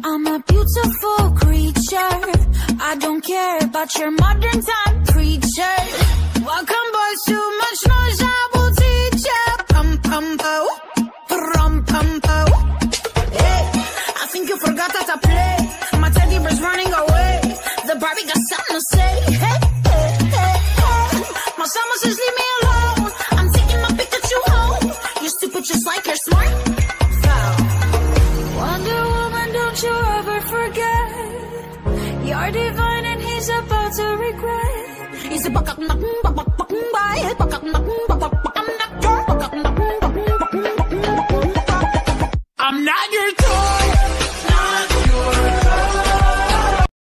I'm a beautiful creature. I don't care about your modern time preacher. Welcome boys, too much noise, I will teach ya. Pum pum po, pum pum po. Hey, I think you forgot that I play. My teddy bear's running away. The Barbie got something to say. Hey, hey, hey, hey. My summer says leave me alone. I'm taking my Pikachu home. You're stupid just like you're smart. Wonder Woman, don't you ever forget. You're divine and he's about to regret. He's a buck up, buck up, buck up, buck up, buck up, buck up.